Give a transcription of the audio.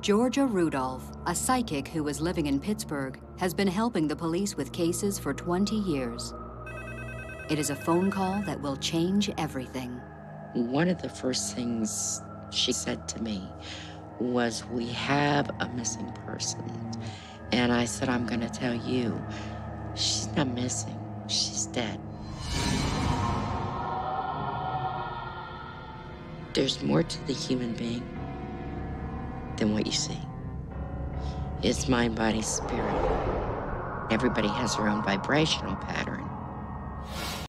Georgia Rudolph, a psychic who was living in Pittsburgh, has been helping the police with cases for 20 years. It is a phone call that will change everything. One of the first things she said to me was, "We have a missing person." And I said, "I'm going to tell you, she's not missing, she's dead." There's more to the human being than what you see. It's mind, body, spirit. Everybody has their own vibrational pattern.